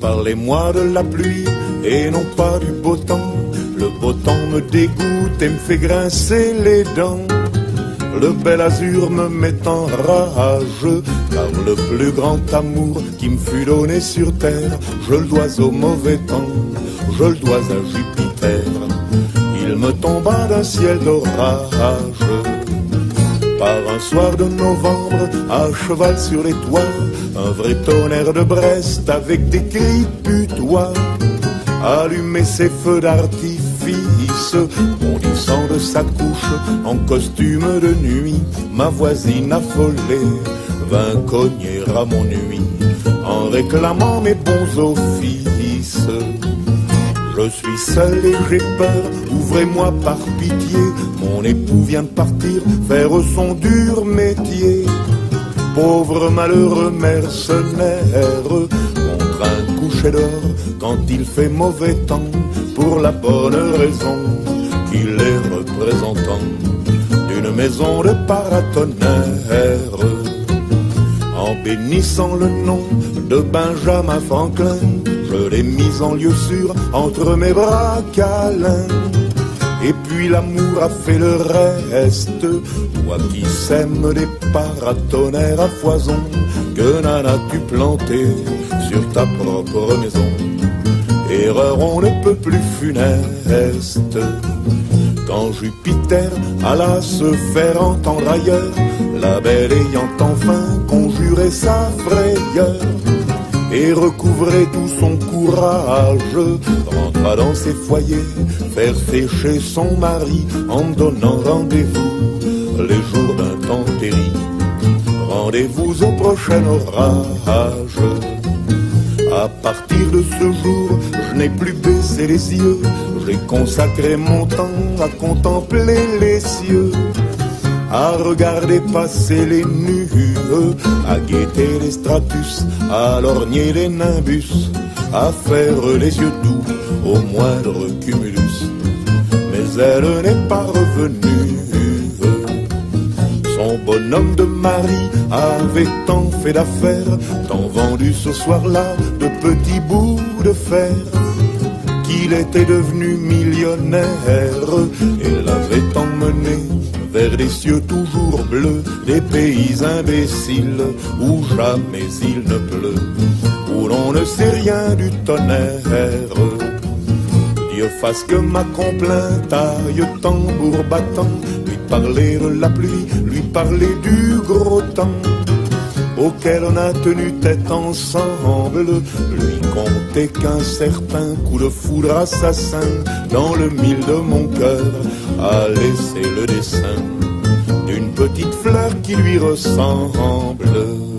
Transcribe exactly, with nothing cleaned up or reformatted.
Parlez-moi de la pluie et non pas du beau temps. Le beau temps me dégoûte et me fait grincer les dents. Le bel azur me met en rage, car le plus grand amour qui me fut donné sur terre, je le dois au mauvais temps, je le dois à Jupiter. Il me tomba d'un ciel d'orage, par un soir de novembre, à cheval sur les toits, un vrai tonnerre de Brest avec des cris putois. Allumer ses feux d'artifice, bondissant de sa couche en costume de nuit, ma voisine affolée vint cogner à mon nuit en réclamant mes bons offices. Je suis seul et j'ai peur, ouvrez-moi par pitié, mon époux vient de partir faire son dur métier. Pauvre malheureux mercenaire, contraint de coucher dehors quand il fait mauvais temps, pour la bonne raison qu'il est représentant d'une maison de paratonnerre. En bénissant le nom de Benjamin Franklin, je l'ai mis en lieu sûr entre mes bras câlins. Et puis l'amour a fait le reste, toi qui sèmes des paratonnerres à foison, que n'en as-tu planté sur ta propre maison? Erreur on ne peut plus funeste. Quand Jupiter alla se faire entendre ailleurs, la belle ayant enfin conjuré sa frayeur et recouvré tout son courage, rentra dans ses foyers faire sécher son mari en donnant rendez-vous les jours d'un temps terrible. Rendez-vous au prochain orage. À partir de ce jour, je n'ai plus baissé les yeux, j'ai consacré mon temps à contempler les cieux, à regarder passer les nues, à guetter les stratus, à lorgner les nimbus, à faire les yeux doux au moindre cumulus. Mais elle n'est pas revenue. Son bonhomme de mari avait tant fait d'affaires, tant vendu ce soir-là de petits bouts de fer, qu'il était devenu millionnaire et l'avait emmené vers des cieux toujours bleus, des pays imbéciles où jamais il ne pleut, où l'on ne sait rien du tonnerre. Dieu fasse que ma complainte aille tambour battant, lui parler de la pluie, lui parler du gros temps auquel on a tenu tête ensemble, lui compter qu'un certain coup de foudre assassin dans le mille de mon cœur a laissé le dessin d'une petite fleur qui lui ressemble.